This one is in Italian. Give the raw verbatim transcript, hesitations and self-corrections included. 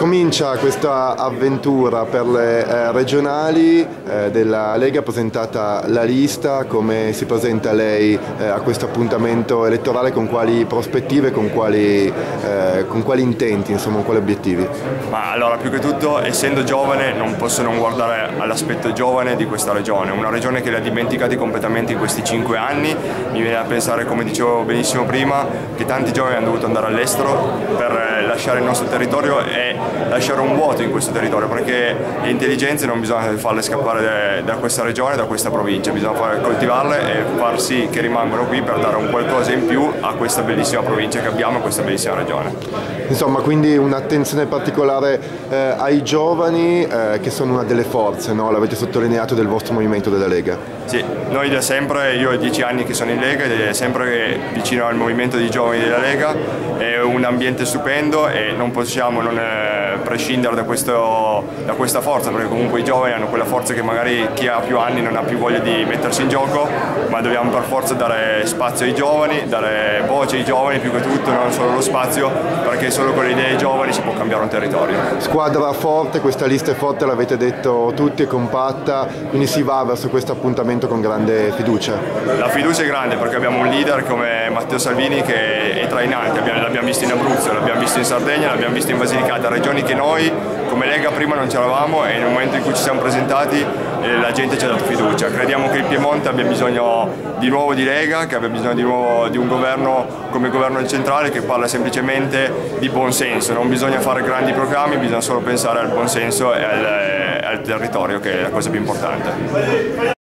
Comincia questa avventura per le eh, regionali eh, della Lega, presentata la lista. Come si presenta lei eh, a questo appuntamento elettorale, con quali prospettive, con quali, eh, con quali intenti, insomma, con quali obiettivi? Ma allora, più che tutto, essendo giovane non posso non guardare all'aspetto giovane di questa regione, una regione che li ha dimenticati completamente in questi cinque anni. Mi viene a pensare, come dicevo benissimo prima, che tanti giovani hanno dovuto andare all'estero per lasciare il nostro territorio e lasciare un vuoto in questo territorio, perché le intelligenze non bisogna farle scappare da questa regione, da questa provincia, bisogna far, coltivarle e far sì che rimangano qui per dare un qualcosa in più a questa bellissima provincia che abbiamo, a questa bellissima regione. Insomma, quindi un'attenzione particolare eh, ai giovani eh, che sono una delle forze, no? L'avete sottolineato, del vostro movimento della Lega. Sì, noi da sempre, io ho dieci anni che sono in Lega ed è sempre vicino al movimento dei giovani della Lega, è un ambiente stupendo e non possiamo non eh, prescindere da, questo, da questa forza, perché comunque i giovani hanno quella forza che magari chi ha più anni non ha più voglia di mettersi in gioco, ma dobbiamo per forza dare spazio ai giovani, dare voce ai giovani più che tutto, non solo lo spazio, perché solo con le idee giovani si può cambiare un territorio. Squadra forte, questa lista è forte, l'avete detto tutti, è compatta, quindi si va verso questo appuntamento con grande fiducia. La fiducia è grande perché abbiamo un leader come Matteo Salvini che è trainante, l'abbiamo visto in Abruzzo, l'abbiamo visto in Sardegna, l'abbiamo visto in Basilicata, regioni che noi come Lega prima non c'eravamo e nel momento in cui ci siamo presentati eh, la gente ci ha dato fiducia. Crediamo che il Piemonte abbia bisogno di nuovo di Lega, che abbia bisogno di nuovo di un governo come il governo centrale che parla semplicemente di buonsenso, non bisogna fare grandi programmi, bisogna solo pensare al buonsenso e al, al territorio, che è la cosa più importante.